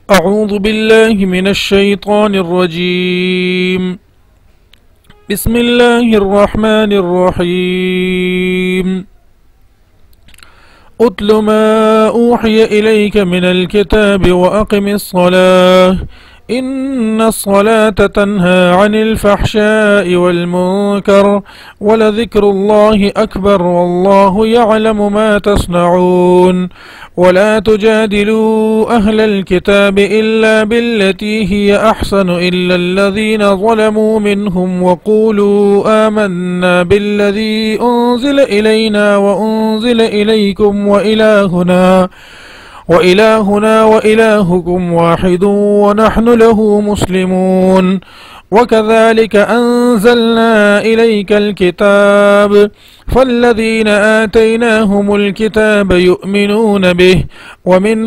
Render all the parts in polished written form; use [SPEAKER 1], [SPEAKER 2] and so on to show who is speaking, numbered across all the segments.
[SPEAKER 1] أعوذ بالله من الشيطان الرجيم. بسم الله الرحمن الرحيم. أتل ما أوحي إليك من الكتاب وأقم الصلاة إن الصلاة تنهى عن الفحشاء والمنكر ولذكر الله أكبر والله يعلم ما تصنعون. ولا تجادلوا أهل الكتاب إلا بالتي هي أحسن إلا الذين ظلموا منهم وقولوا آمنا بالذي أنزل إلينا وأنزل إليكم وإلهنا وإلهكم واحد ونحن له مسلمون. وكذلك أنزلنا إليك الكتاب فالذين آتيناهم الكتاب يؤمنون به ومن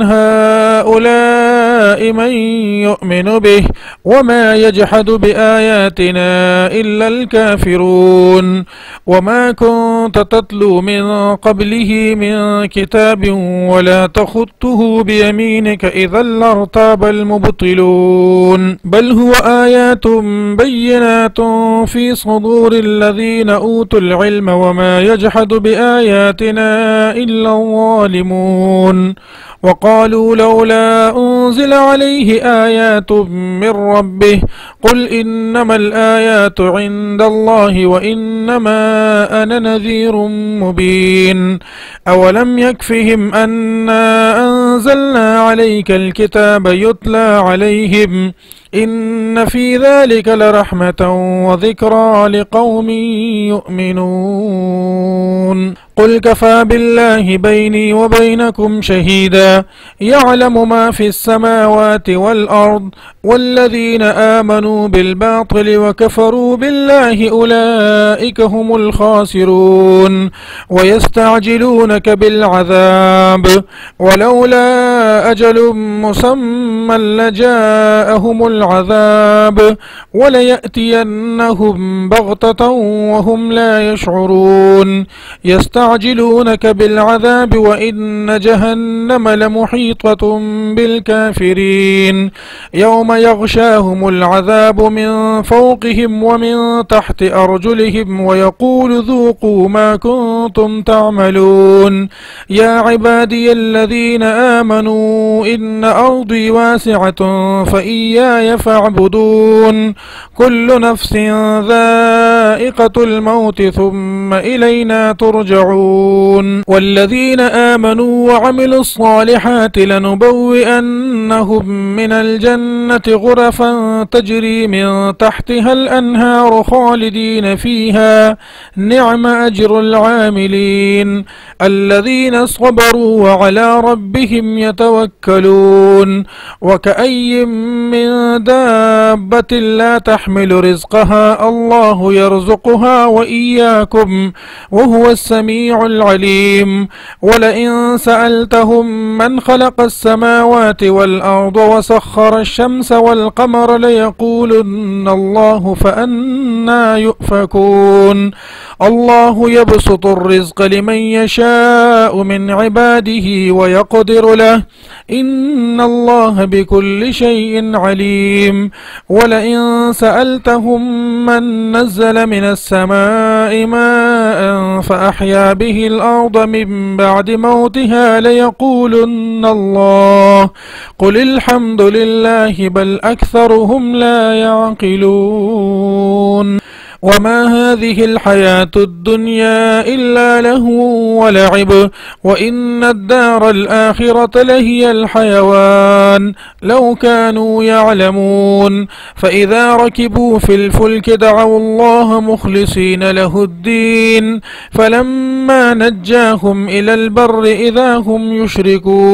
[SPEAKER 1] هؤلاء من يؤمن به وما يجحد بآياتنا إلا الكافرون. وما كنت تتلو من قبله من كتاب ولا تخطه بيمينك إذا لارتاب المبطلون. بل هو آيات بينات في صدور الذين أوتوا العلم وما يجحد بآياتنا إلا الظالمون. وقالوا لولا أنزل عليه آيات من ربه قل إنما الآيات عند الله وإنما أنا نذير مبين. أولم يكفهم أنا أنزلنا عليك الكتاب يتلى عليهم إن في ذلك لرحمة وذكرى لقوم يؤمنون. قل كفى بالله بيني وبينكم شهيدا يعلم ما في السماوات والأرض والذين آمنوا بالباطل وكفروا بالله أولئك هم الخاسرون. ويستعجلونك بالعذاب ولولا أجل مسمى لجاءهم العذاب وليأتينهم بغتة وهم لا يشعرون. يستعجلونك بالعذاب وإن جهنم لمحيطة بالكافرين يوم يغشاهم العذاب من فوقهم ومن تحت أرجلهم ويقول ذوقوا ما كنتم تعملون. يا عبادي الذين آمنوا إن أرضي واسعة فإياي فاعبدون. كل نفس ذائقة الموت ثم إلينا ترجعون. والذين آمنوا وعملوا الصالحات لنبوئنهم من الجنة غرفا تجري من تحتها الأنهار خالدين فيها نعم أجر العاملين الذين صبروا وعلى ربهم يتوكلون. وكأي من دابة لا تحمل رزقها الله يرزقها وإياكم وهو السميع العليم. ولئن سألتهم من خلق السماوات والأرض وسخر الشمس والقمر ليقولن الله فأنى يؤفكون. الله يبسط الرزق لمن يشاء من عباده ويقدر له إن الله بكل شيء عليم. ولئن سألتهم من نزل من السماء ماء فأحيا به الأرض من بعد موتها ليقولن الله قل الحمد لله بل أكثرهم لا يعقلون. وما هذه الحياة الدنيا إلا لهو ولعب وإن الدار الآخرة لهي الحيوان لو كانوا يعلمون. فإذا ركبوا في الفلك دعوا الله مخلصين له الدين فلما نجاهم إلى البر إذا هم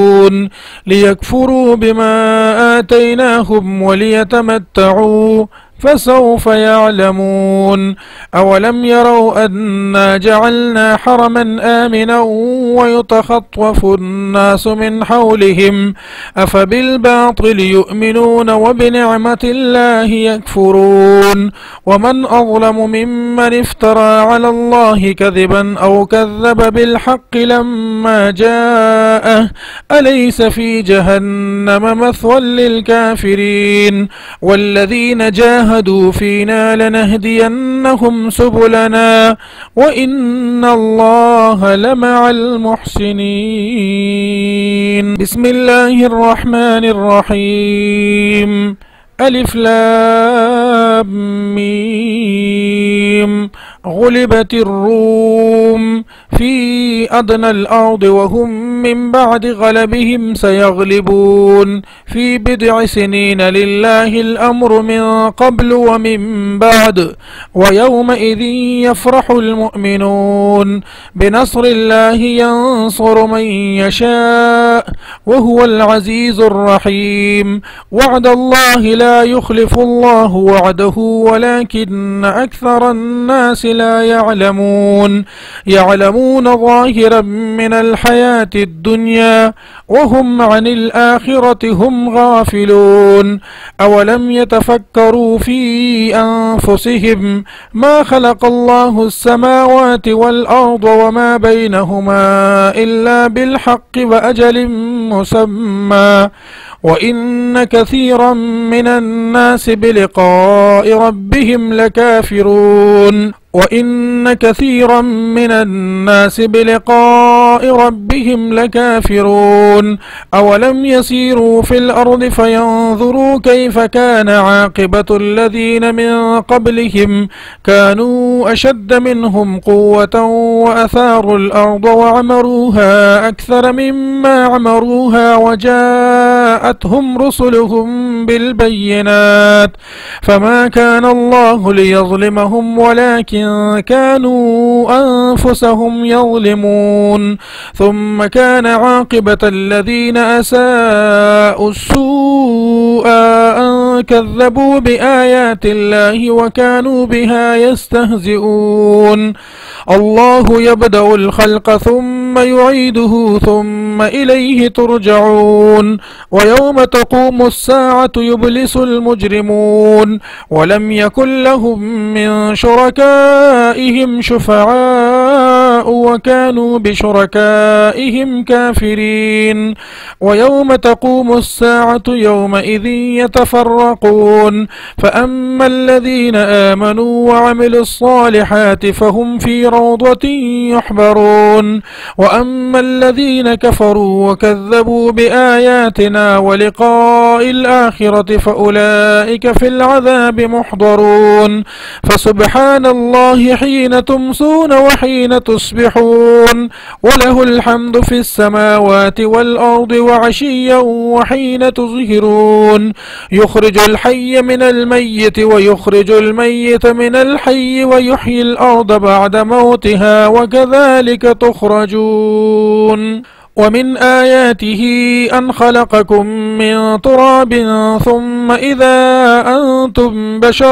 [SPEAKER 1] يشركون ليكفروا بما آتيناهم وليتمتعوا فسوف يعلمون. أولم يروا أنا جعلنا حرما آمنا ويتخطف الناس من حولهم أفبالباطل يؤمنون وبنعمة الله يكفرون. ومن أظلم ممن افترى على الله كذبا أو كذب بالحق لما جاءه أليس في جهنم مثوى للكافرين. والذين جاهدوا فينا لنهدينهم سبلنا وإن الله لمع المحسنين. بسم الله الرحمن الرحيم. ألف لام ميم. غلبت الروم في أدنى الأرض وهم من بعد غلبهم سيغلبون في بضع سنين لله الأمر من قبل ومن بعد ويومئذ يفرح المؤمنون بنصر الله ينصر من يشاء وهو العزيز الرحيم. وعد الله لا يخلف الله وعده ولكن أكثر الناس لا يعلمون. يعلمون ظاهرا من الحياة الدنيا وهم عن الآخرة هم غافلون. أولم يتفكروا في أنفسهم ما خلق الله السماوات والأرض وما بينهما إلا بالحق وأجل مسمى وإن كثيرا من الناس بلقاء ربهم لكافرون. وإن كثيرا من الناس بلقاء ربهم لكافرون. أولم يسيروا في الأرض فينظروا كيف كان عاقبة الذين من قبلهم كانوا أشد منهم قوة وأثاروا الأرض وعمروها أكثر مما عمروها وجاءتهم رسلهم بالبينات فما كان الله ليظلمهم ولكن كانوا أنفسهم يظلمون. ثم كان عاقبة الذين أساءوا السوء أن كذبوا بآيات الله وكانوا بها يستهزئون. الله يبدأ الخلق ثم يعيده ثم إليه ترجعون. ويوم تقوم الساعة يبلس المجرمون ولم يكن لهم من شركائهم شفعاء وكانوا بشركائهم كافرين. ويوم تقوم الساعة يومئذ يتفرقون فأما الذين آمنوا وعملوا الصالحات فهم في روضة يحبرون. وأما الذين كفروا وكذبوا بآياتنا ولقاء الآخرة فأولئك في العذاب محضرون. فسبحان الله حين تمسون وحين تصبحون وله الحمد في السماوات والأرض وعشيا وحين تظهرون. يخرج الحي من الميت ويخرج الميت من الحي ويحيي الأرض بعد موتها وكذلك تخرجون. ومن آياته أن خلقكم من تراب ثم إذا أنتم بشر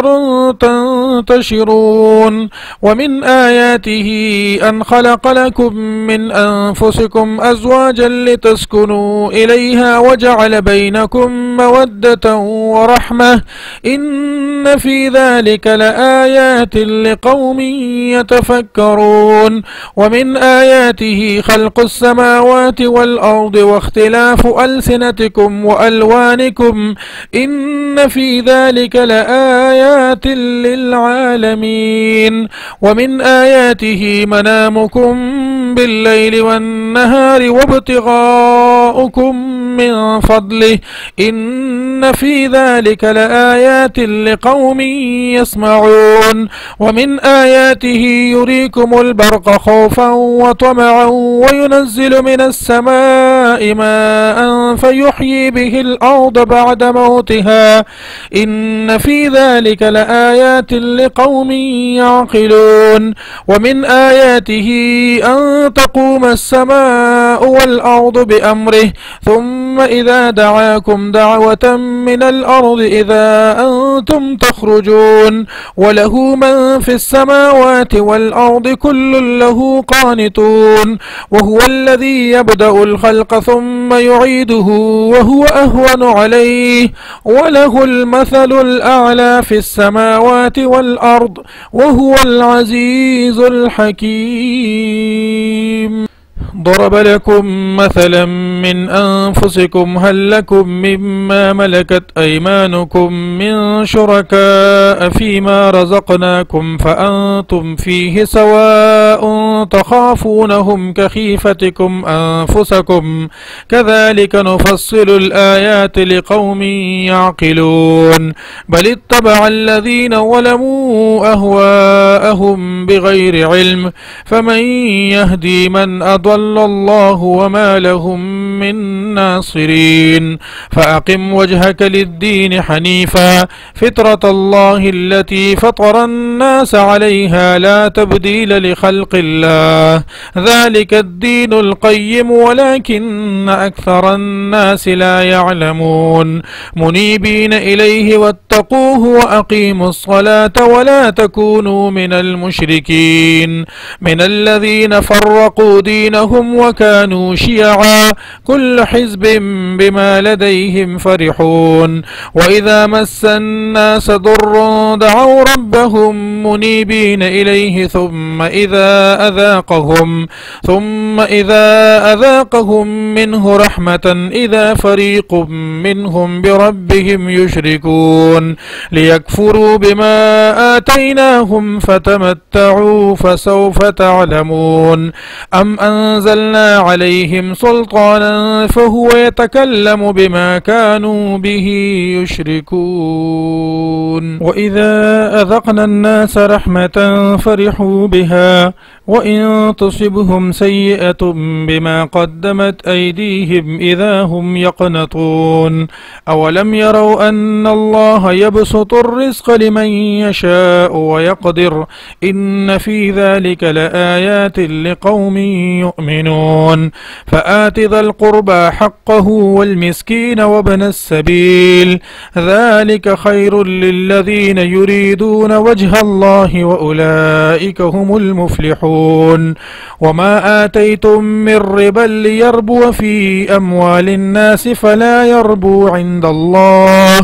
[SPEAKER 1] تنتشرون. ومن آياته أن خلق لكم من أنفسكم أزواجا لتسكنوا إليها وجعل بينكم مودة ورحمة إن في ذلك لآيات لقوم يتفكرون. ومن آياته خلق السماوات والأرض واختلاف ألسنتكم وألوانكم إن في ذلك لآيات للعالمين. ومن آياته منامكم بالليل والنهار وابتغاؤكم من فضله إن في ذلك لآيات لقوم يسمعون. ومن آياته يريكم البرق خوفا وطمعا وينزل من السماء ماء فيحيي به الأرض بعد موتها إن في ذلك لآيات لقوم يعقلون. ومن آياته أن تقوم السماء والأرض بأمره ثم ثم إذا دعاكم دعوة من الأرض إذا أنتم تخرجون وله من في السماوات والأرض كل له قانتون وهو الذي يبدأ الخلق ثم يعيده وهو أهون عليه وله المثل الأعلى في السماوات والأرض وهو العزيز الحكيم. ضرب لكم مثلا من أنفسكم هل لكم مما ملكت أيمانكم من شركاء فيما رزقناكم فأنتم فيه سواء تخافونهم كخيفتكم أنفسكم كذلك نفصل الآيات لقوم يعقلون بل اتبع الذين ظلموا أهواءهم بغير علم فمن يهدي من أضل الله وما لهم من ناصرين فأقم وجهك للدين حنيفا فطرة الله التي فطر الناس عليها لا تبديل لخلق الله ذلك الدين القيم ولكن أكثر الناس لا يعلمون منيبين إليه واتقوه وأقيموا الصلاة ولا تكونوا من المشركين من الذين فرقوا دينهم وكانوا شيعا كل حزب بما لديهم فرحون وإذا مس الناس ضر دعوا ربهم منيبين إليه ثم إذا أذاقهم منه رحمة إذا فريق منهم بربهم يشركون ليكفروا بما آتيناهم فتمتعوا فسوف تعلمون أم أنزلنا عليهم سلطانا فهو يتكلم بما كانوا به يشركون وإذا أذقنا الناس رحمة فرحوا بها وإن تصبهم سيئة بما قدمت أيديهم إذا هم يقنطون أولم يروا أن الله يبسط الرزق لمن يشاء ويقدر إن في ذلك لآيات لقوم يؤمنون فآت ذا القربى حقه والمسكين وابن السبيل ذلك خير للذين يريدون وجه الله وأولئك هم المفلحون وما آتيتم من ربا ليربو في أموال الناس فلا يربو عند الله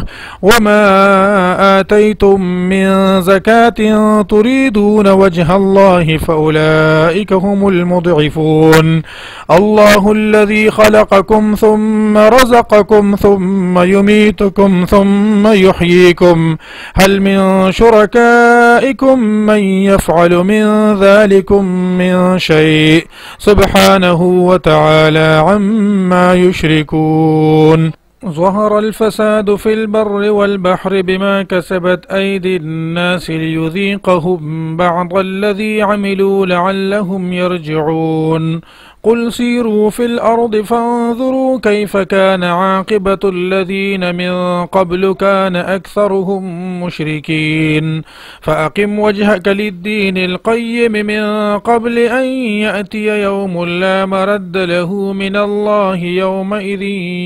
[SPEAKER 1] وما آتيتم من زكاة تريدون وجه الله فأولئك هم المضعفون الله الذي خلقكم ثم رزقكم ثم يميتكم ثم يحييكم هل من شركائكم من يفعل من ذلكم من شيء سبحانه وتعالى عما يشركون ظهر الفساد في البر والبحر بما كسبت أيدي الناس ليذيقهم بعض الذي عملوا لعلهم يرجعون قل سيروا في الأرض فانظروا كيف كان عاقبة الذين من قبل كان أكثرهم مشركين فأقم وجهك للدين القيم من قبل أن يأتي يوم لا مرد له من الله يومئذ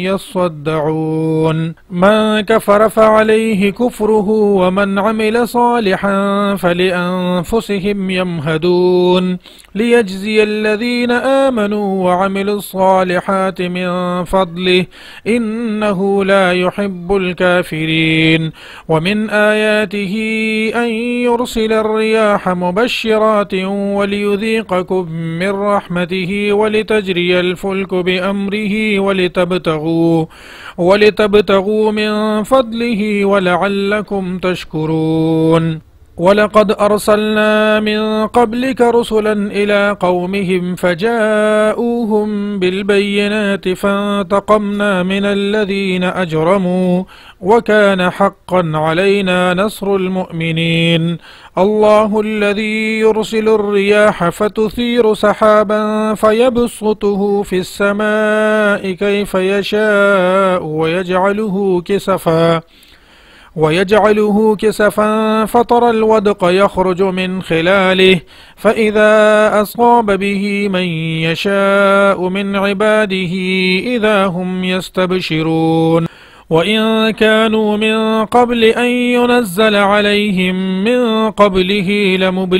[SPEAKER 1] يصدعون من كفر فعليه كفره ومن عمل صالحا فلأنفسهم يمهدون ليجزي الذين آمنوا وعملوا الصالحات من فضله إنه لا يحب الكافرين ومن آياته أن يرسل الرياح مبشرات وليذيقكم من رحمته ولتجري الفلك بأمره ولتبتغوا من فضله ولعلكم تشكرون ولقد أرسلنا من قبلك رسلا إلى قومهم فجاءوهم بالبينات فانتقمنا من الذين أجرموا وكان حقا علينا نصر المؤمنين الله الذي يرسل الرياح فتثير سحابا فيبسطه في السماء كيف يشاء ويجعله كسفا فترى الودق يخرج من خلاله فإذا أصاب به من يشاء من عباده إذا هم يستبشرون وإن كانوا من قبل أن ينزل عليهم من قبله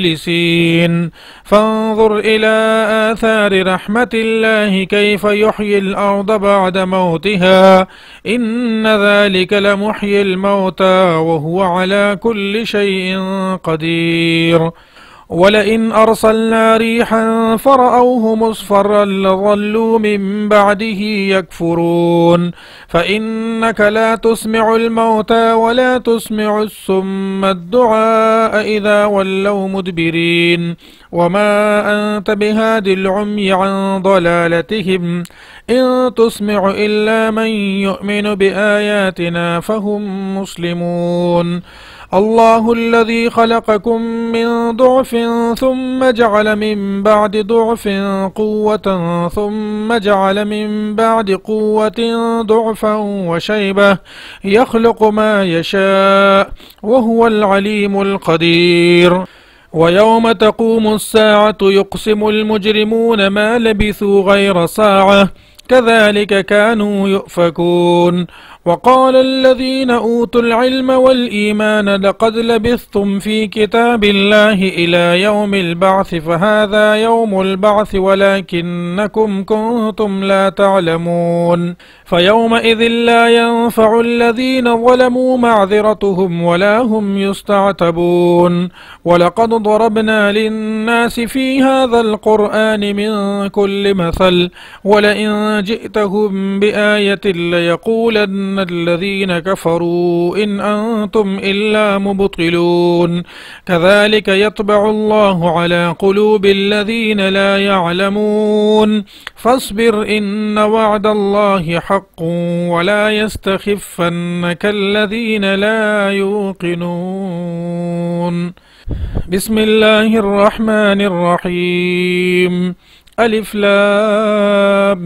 [SPEAKER 1] لمبلسين فانظر إلى آثار رحمة الله كيف يحيي الأرض بعد موتها إن ذلك لمحيي الموتى وهو على كل شيء قدير ولئن أرسلنا ريحا فرأوه مصفرا لظلوا من بعده يكفرون فإنك لا تسمع الموتى ولا تسمع الصم الدعاء إذا ولوا مدبرين وما أنت بهاد العمي عن ضلالتهم إن تسمع إلا من يؤمن بآياتنا فهم مسلمون الله الذي خلقكم من ضعف ثم جعل من بعد ضعف قوة ثم جعل من بعد قوة ضعفا وشيبة يخلق ما يشاء وهو العليم القدير ويوم تقوم الساعة يقسم المجرمون ما لبثوا غير ساعة كذلك كانوا يؤفكون وقال الذين أوتوا العلم والإيمان لقد لبثتم في كتاب الله إلى يوم البعث فهذا يوم البعث ولكنكم كنتم لا تعلمون فيومئذ لا ينفع الذين ظلموا معذرتهم ولا هم يستعتبون ولقد ضربنا للناس في هذا القرآن من كل مثل ولئن جئتهم بآية ليقولن الذين كفروا إن أنتم إلا مبطلون كذلك يطبع الله على قلوب الذين لا يعلمون فاصبر إن وعد الله حق ولا يستخفنك الذين لا يوقنون بسم الله الرحمن الرحيم ألف لام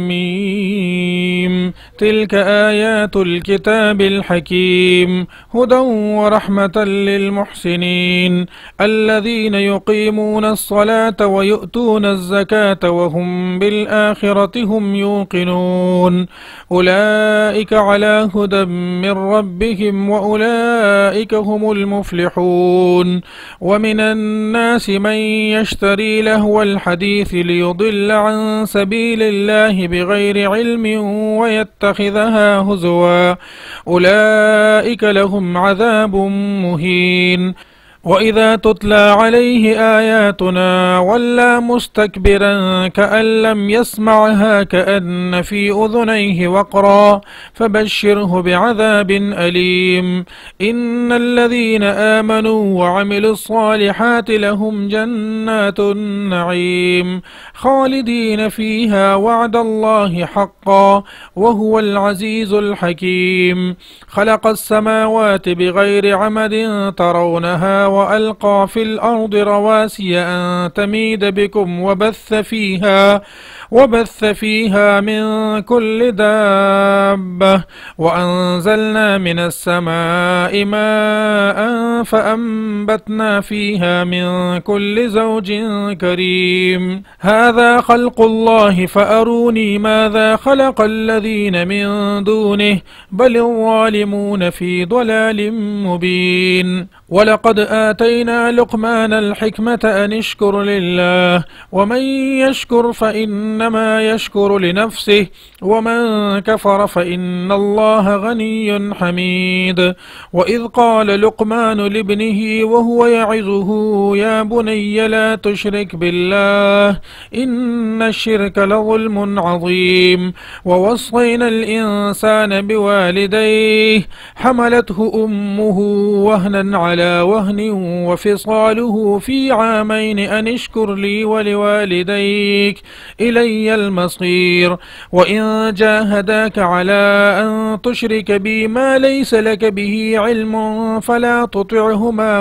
[SPEAKER 1] ميم تلك آيات الكتاب الحكيم هدى ورحمة للمحسنين الذين يقيمون الصلاة ويؤتون الزكاة وهم بالآخرة هم يوقنون أولئك على هدى من ربهم وأولئك هم المفلحون ومن الناس من يشتري لهو الحديث ليضل عن سبيل الله بغير علم ويتخذها هزوا أولئك لهم عذاب مهين وإذا تتلى عليه آياتنا ولى مستكبرا كأن لم يسمعها كأن في أذنيه وقرا فبشره بعذاب أليم إن الذين آمنوا وعملوا الصالحات لهم جنات النعيم خالدين فيها وعد الله حقا وهو العزيز الحكيم خلق السماوات بغير عمد ترونها وألقى في الأرض رواسي أن تميد بكم وبث فيها من كل دابة وأنزلنا من السماء ماء فأنبتنا فيها من كل زوج كريم هذا خلق الله فأروني ماذا خلق الذين من دونه بل الظالمون في ضلال مبين ولقد آتينا لقمان الحكمة أن اشكر لله ومن يشكر فإنما يشكر لنفسه ومن كفر فإن الله غني حميد وإذ قال لقمان لابنه وهو يعظه يا بني لا تشرك بالله إن الشرك لظلم عظيم ووصينا الإنسان بوالديه حملته أمه وهنا عليه على وهن وفصاله في عامين أن اشكر لي ولوالديك إلي المصير. وإن جاهداك على أن تشرك بي ما ليس لك به علم فلا تطعهما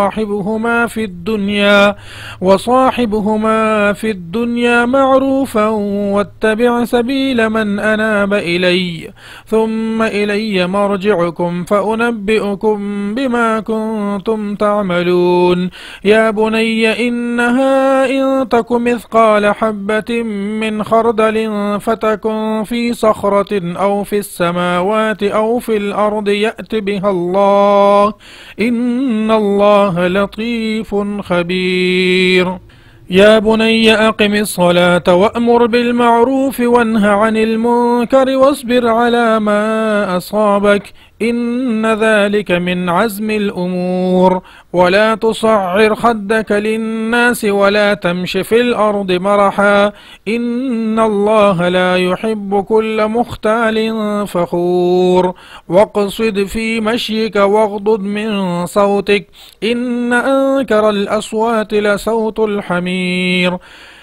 [SPEAKER 1] وصاحبهما في الدنيا معروفا واتبع سبيل من أناب إلي ثم إلي مرجعكم فأنبئكم بما كنتم تعملون. يا بني إنها إن تك مثقال حبة من خردل فتكن في صخرة أو في السماوات أو في الأرض يأت بها الله إن الله لطيف خبير. يا بني أقم الصلاة وأمر بالمعروف وانه عن المنكر واصبر على ما أصابك إن ذلك من عزم الأمور. ولا تصعر خدك للناس ولا تمش في الأرض مرحا إن الله لا يحب كل مختال فخور. واقصد في مشيك واغضض من صوتك إن أنكر الأصوات لصوت الحمير.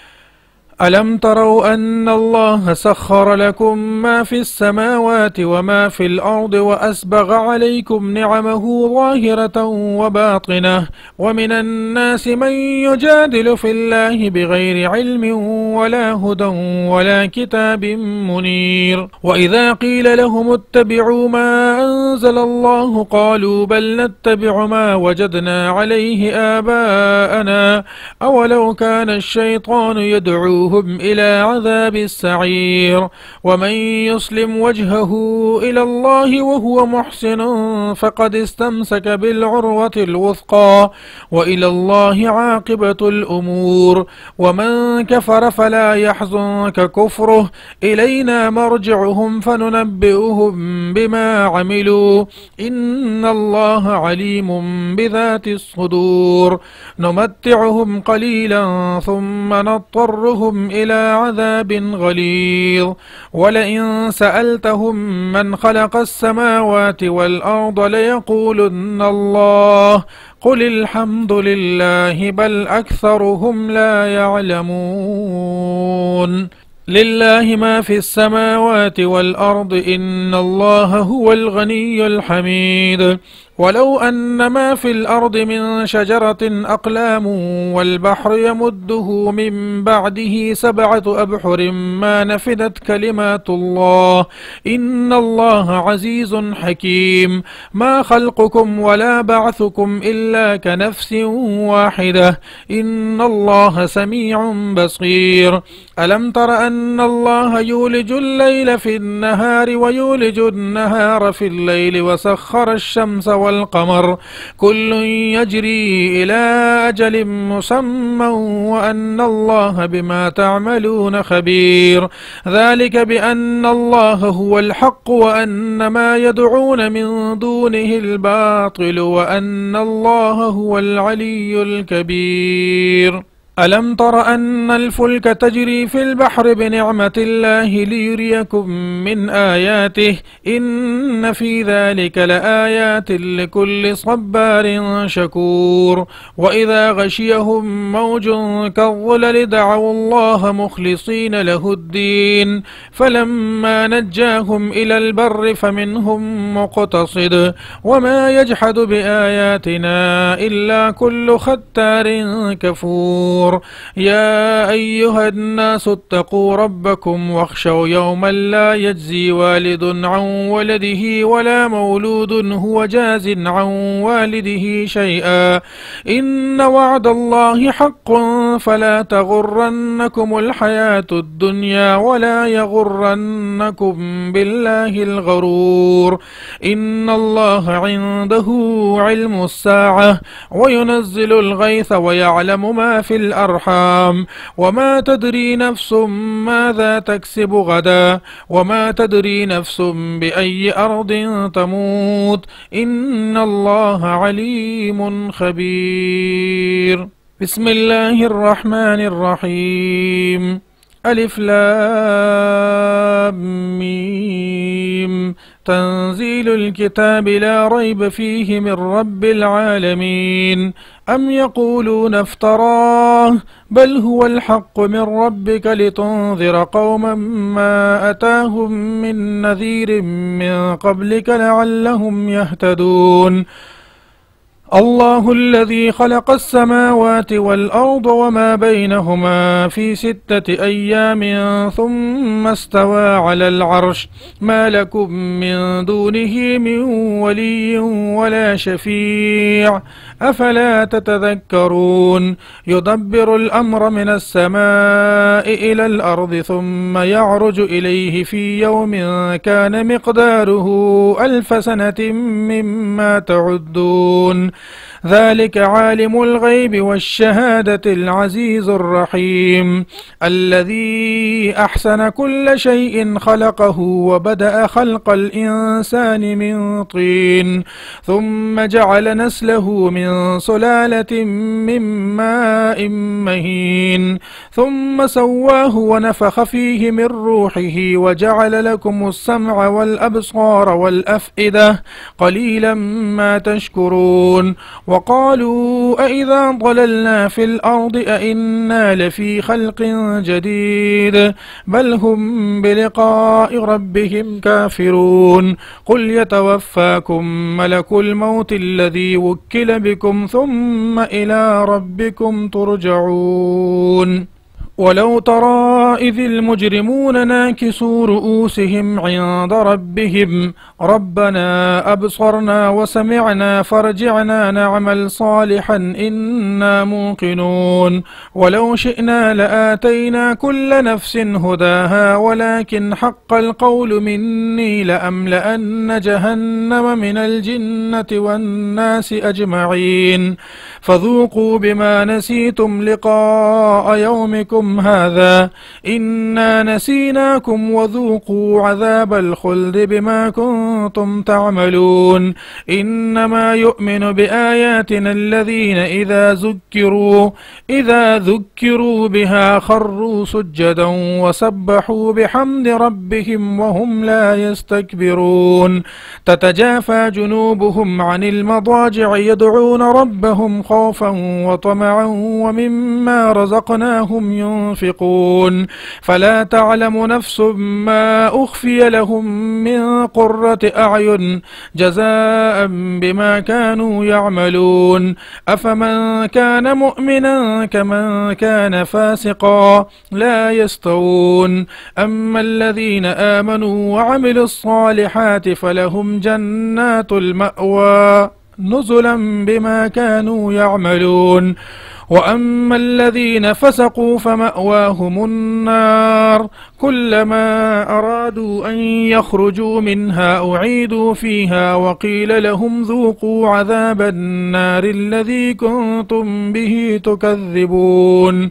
[SPEAKER 1] ألم تروا أن الله سخر لكم ما في السماوات وما في الأرض وأسبغ عليكم نعمه ظاهرة وباطنة ومن الناس من يجادل في الله بغير علم ولا هدى ولا كتاب منير. وإذا قيل لهم اتبعوا ما أنزل الله قالوا بل نتبع ما وجدنا عليه آباءنا أولو كان الشيطان يدعوهم إلى عذاب السعير. ومن يسلم وجهه إلى الله وهو محسن فقد استمسك بالعروة الوثقى وإلى الله عاقبة الأمور. ومن كفر فلا يحزنك كفره إلينا مرجعهم فننبئهم بما عملوا إن الله عليم بذات الصدور. نمتعهم قليلا ثم نضطرهم إلى عذاب غليظ. ولئن سألتهم من خلق السماوات والأرض ليقولن الله قل الحمد لله بل أكثرهم لا يعلمون. لله ما في السماوات والأرض إن الله هو الغني الحميد. ولو أن ما في الأرض من شجرة أقلام والبحر يمده من بعده 7 أبحر ما نفدت كلمات الله إن الله عزيز حكيم. ما خلقكم ولا بعثكم إلا كنفس واحدة إن الله سميع بصير. ألم تر أن الله يولج الليل في النهار ويولج النهار في الليل وسخر الشمس والقمر كل يجري إلى أجل مسمى وأن الله بما تعملون خبير. ذلك بأن الله هو الحق وأن ما يدعون من دونه الباطل وأن الله هو العلي الكبير. ألم تر أن الفلك تجري في البحر بنعمة الله ليريكم من آياته إن في ذلك لآيات لكل صبار شكور. وإذا غشيهم موج كالظلل دعوا الله مخلصين له الدين فلما نجاهم إلى البر فمنهم مقتصد وما يجحد بآياتنا إلا كل ختار كفور. يا أيها الناس اتقوا ربكم واخشوا يوما لا يجزي والد عن ولده ولا مولود هو جاز عن والده شيئا إن وعد الله حق فلا تغرنكم الحياة الدنيا ولا يغرنكم بالله الغرور. إن الله عنده علم الساعة وينزل الغيث ويعلم ما في الأرحام وما تدري نفس ماذا تكسب غدا وما تدري نفس بأي أرض تموت إن الله عليم خبير. بسم الله الرحمن الرحيم. ألف لام ميم تنزيل الكتاب لا ريب فيه من رب العالمين. أم يقولون افتراه بل هو الحق من ربك لتنذر قوما ما أتاهم من نذير من قبلك لعلهم يهتدون. الله الذي خلق السماوات والأرض وما بينهما في 6 أيام ثم استوى على العرش ما لكم من دونه من ولي ولا شفيع أفلا تتذكرون. يدبر الأمر من السماء إلى الأرض ثم يعرج إليه في يوم كان مقداره 1000 سنة مما تعدون. ذلك عالم الغيب والشهادة العزيز الرحيم الذي أحسن كل شيء خلقه وبدأ خلق الإنسان من طين ثم جعل نسله من سلالة من ماء مهين ثم سواه ونفخ فيه من روحه وجعل لكم السمع والأبصار والأفئدة قليلا ما تشكرون. وقالوا أئذا ضللنا في الأرض أئنا لفي خلق جديد بل هم بلقاء ربهم كافرون. قل يتوفاكم ملك الموت الذي وكل بكم ثم إلى ربكم ترجعون. ولو ترى إذ المجرمون ناكسوا رؤوسهم عند ربهم ربنا أبصرنا وسمعنا فارجعنا نعمل صالحا إنا موقنون. ولو شئنا لآتينا كل نفس هداها ولكن حق القول مني لأملأن جهنم من الجنة والناس أجمعين. فذوقوا بما نسيتم لقاء يومكم هذا إنا نسيناكم وذوقوا عذاب الخلد بما كنتم تعملون. إنما يؤمن بآياتنا الذين إذا ذكروا بها خروا سجدا وسبحوا بحمد ربهم وهم لا يستكبرون. تتجافى جنوبهم عن المضاجع يدعون ربهم خوفا وطمعا ومما رزقناهم ينفقون. فلا تعلم نفس ما أخفي لهم من قرة أعين جزاء بما كانوا يعملون. أفمن كان مؤمنا كمن كان فاسقا لا يستوون. أما الذين آمنوا وعملوا الصالحات فلهم جنات المأوى نزلا بما كانوا يعملون. وأما الذين فسقوا فمأواهم النار كلما أرادوا أن يخرجوا منها أعيدوا فيها وقيل لهم ذوقوا عذاب النار الذي كنتم به تكذبون.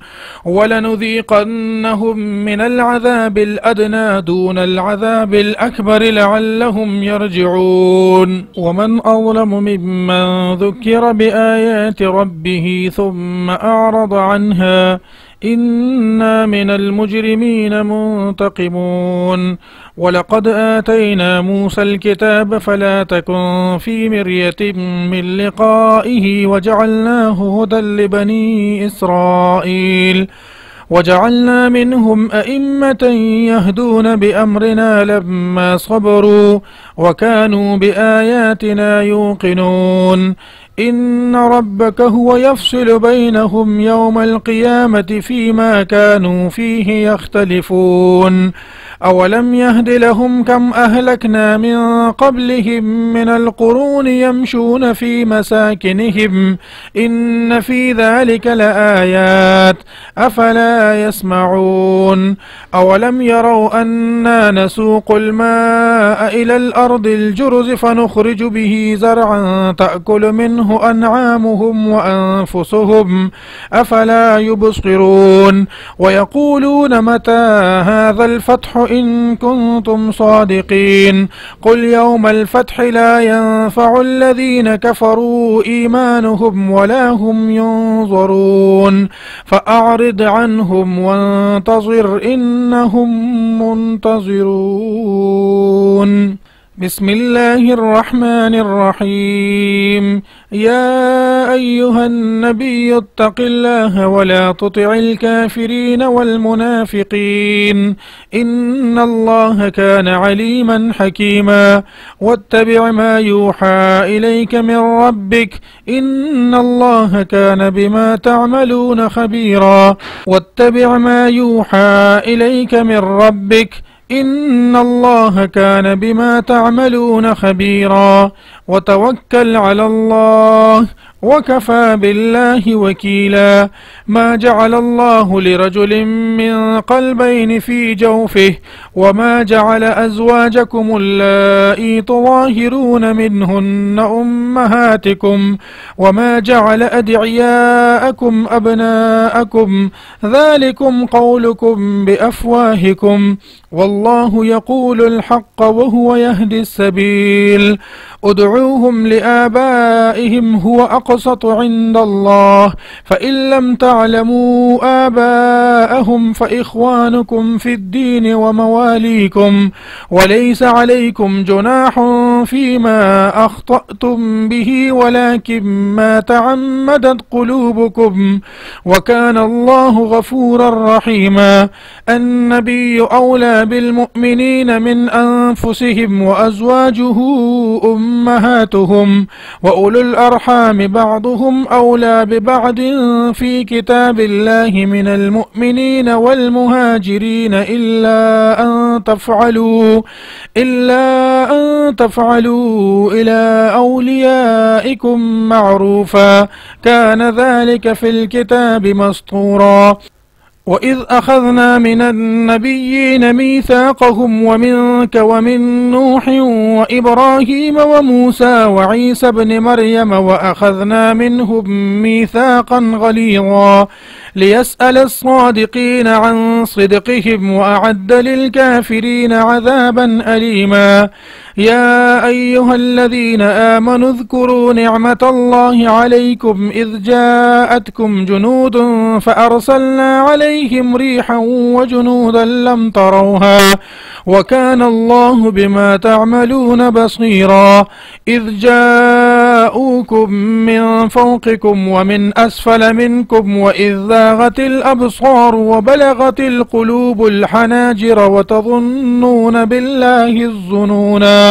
[SPEAKER 1] ولنذيقنهم من العذاب الأدنى دون العذاب الأكبر لعلهم يرجعون. ومن أظلم ممن ذكر بآيات ربه ثم أعرض عنها إنا من المجرمين منتقمون. ولقد آتينا موسى الكتاب فلا تكن في مرية من لقائه وجعلناه هدى لبني إسرائيل وجعلنا منهم أئمة يهدون بأمرنا لما صبروا وكانوا بآياتنا يوقنون. إن ربك هو يفصل بينهم يوم القيامة فيما كانوا فيه يختلفون. أولم يهد لهم كم أهلكنا من قبلهم من القرون يمشون في مساكنهم إن في ذلك لآيات أفلا يسمعون. أولم يروا أنا نسوق الماء إلى الأرض الجرز فنخرج به زرعا تأكل منه أنعامهم وأنفسهم أفلا يبصرون. ويقولون متى هذا الفتح إن كنتم صادقين. قل يوم الفتح لا ينفع الذين كفروا إيمانهم ولا هم ينظرون. فأعرض فأعرض عنهم وانتظر إنهم منتظرون. بسم الله الرحمن الرحيم. يا أيها النبي اتق الله ولا تطع الكافرين والمنافقين إن الله كان عليما حكيما. واتبع ما يوحى إليك من ربك إن الله كان بما تعملون خبيرا. واتبع ما يوحى إليك من ربك إن الله كان بما تعملون خبيرا. وتوكل على الله وكفى بالله وكيلا. ما جعل الله لرجل من قلبين في جوفه وما جعل أزواجكم اللائي تظاهرون منهن أمهاتكم وما جعل أدعياءكم أبناءكم ذلكم قولكم بأفواهكم والله يقول الحق وهو يهدي السبيل. ادعوهم لآبائهم هو أقسط عند الله فإن لم تعلموا آباءهم فإخوانكم في الدين ومواليكم وليس عليكم جناح فيما أخطأتم به ولكن ما تعمدت قلوبكم وكان الله غفورا رحيما. النبي أولى بالمؤمنين من أنفسهم وأزواجه أمهاتهم وأولو الأرحام بعضهم أولى ببعض في كتاب الله من المؤمنين والمهاجرين إلا أن تفعلوا إلى أوليائكم معروفا كان ذلك في الكتاب مسطورا. وإذ أخذنا من النبيين ميثاقهم ومنك ومن نوح وإبراهيم وموسى وعيسى ابن مريم وأخذنا منهم ميثاقا غليظا ليسأل الصادقين عن صدقهم وأعد للكافرين عذابا أليما. يا أيها الذين آمنوا اذكروا نعمة الله عليكم إذ جاءتكم جنود فأرسلنا عليهم ريحا وجنودا لم تروها وكان الله بما تعملون بصيرا. إذ جاءوكم من فوقكم ومن أسفل منكم وإذ زاغت الأبصار وبلغت القلوب الحناجر وتظنون بالله الظنونا.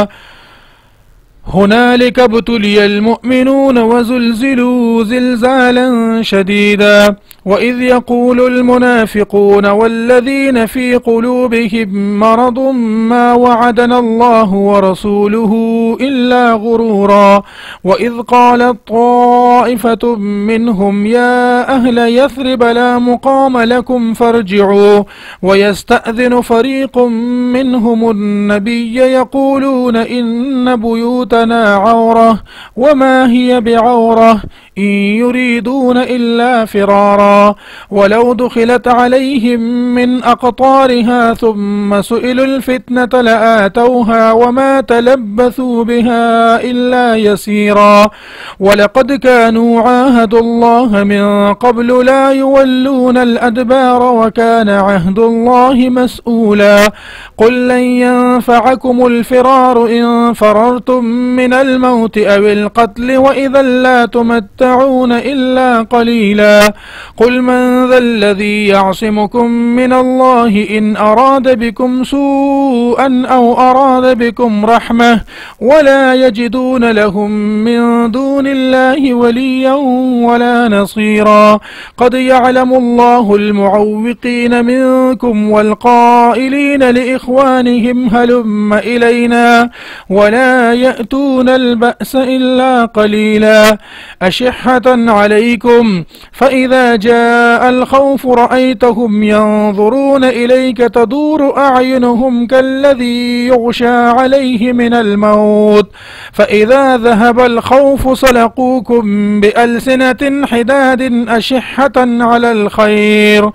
[SPEAKER 1] هنالك ابتلي المؤمنون وزلزلوا زلزالا شديدا. وإذ يقول المنافقون والذين في قلوبهم مرض ما وعدنا الله ورسوله إلا غرورا. وإذ قالت طائفة منهم يا أهل يثرب لا مقام لكم فارجعوا ويستأذن فريق منهم النبي يقولون إن بيوتنا عورة وما هي بعورة إن يريدون إلا فرارا. ولو دخلت عليهم من أقطارها ثم سئلوا الفتنة لآتوها وما تلبثوا بها إلا يسيرا. ولقد كانوا عاهدوا الله من قبل لا يولون الأدبار وكان عهد الله مسؤولا. قل لن ينفعكم الفرار إن فررتم من الموت أو القتل وإذا لا تمتعون إلا قليلا. قل من ذا الذي يعصمكم من الله إن أراد بكم سوءا أو أراد بكم رحمة ولا يجدون لهم من دون الله وليا ولا نصيرا. قد يعلم الله المعوقين منكم والقائلين لإخوانهم هلم إلينا ولا يأتون البأس إلا قليلا. أشحة عليكم فإذا جاء الخوف رأيتهم ينظرون إليك تدور أعينهم كالذي يغشى عليه من الموت فإذا ذهب الخوف سلقوكم بألسنة حداد أشحة على الخير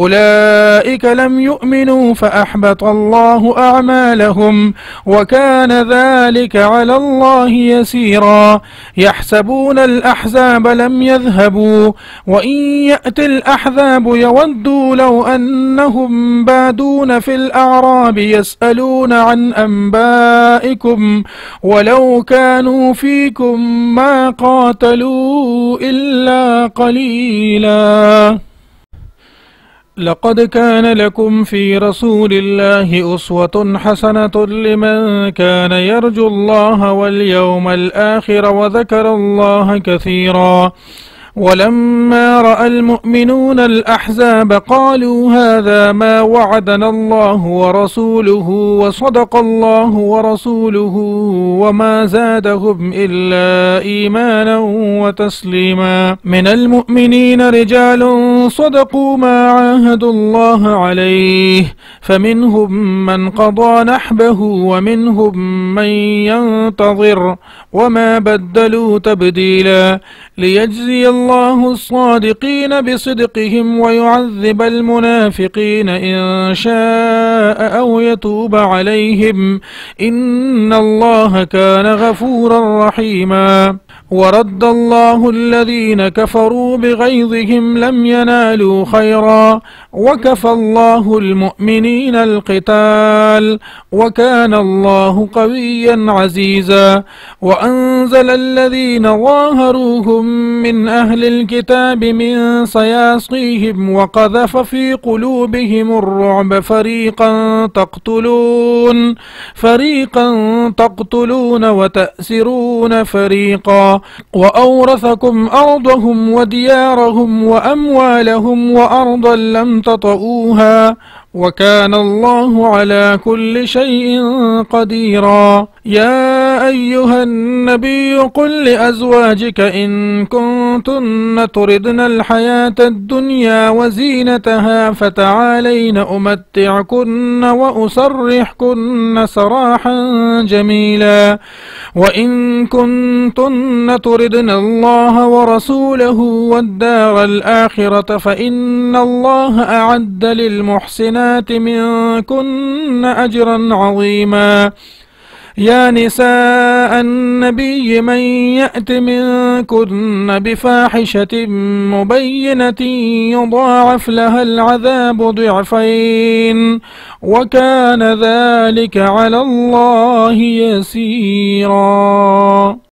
[SPEAKER 1] أولئك لم يؤمنوا فأحبط الله أعمالهم وكان ذلك على الله يسيرا. يحسبون الأحزاب لم يذهبوا وإن يأتي الأحزاب يودوا لو أنهم بادون في الأعراب يسألون عن أنبائكم ولو كانوا فيكم ما قاتلوا إلا قليلا. لقد كان لكم في رسول الله أسوة حسنة لمن كان يرجو الله واليوم الآخر وذكر الله كثيرا. ولما رأى المؤمنون الأحزاب قالوا هذا ما وعدنا الله ورسوله وصدق الله ورسوله وما زادهم إلا إيمانا وتسليما. من المؤمنين رجال صدقوا ما عاهدوا الله عليه فمنهم من قضى نحبه ومنهم من ينتظر وما بدلوا تبديلا. ليجزي الله الصادقين بصدقهم ويعذب المنافقين إن شاء أو يتوب عليهم إن الله كان غفورا رحيما. ورد الله الذين كفروا بغيظهم لم ينالوا خيرا وكفى الله المؤمنين القتال وكان الله قويا عزيزا. وأنزل الذين ظاهروهم من أهل الكتاب من صياصيهم وقذف في قلوبهم الرعب فريقا تقتلون وتأسرون فريقا. وأورثكم أرضهم وديارهم وأموالهم وأرضا لم تطئوها وكان الله على كل شيء قديرا. يا أيها النبي قل لأزواجك إن كنتن تردن الحياة الدنيا وزينتها فتعالين أمتعكن وأسرحكن سراحا جميلا. وإن كنتن تردن الله ورسوله والدار الآخرة فإن الله أعد للمحسنات منكن أجرا عظيما. يا نساء النبي من يأت منكن بفاحشة مبينة يضاعف لها العذاب ضعفين وكان ذلك على الله يسيرا.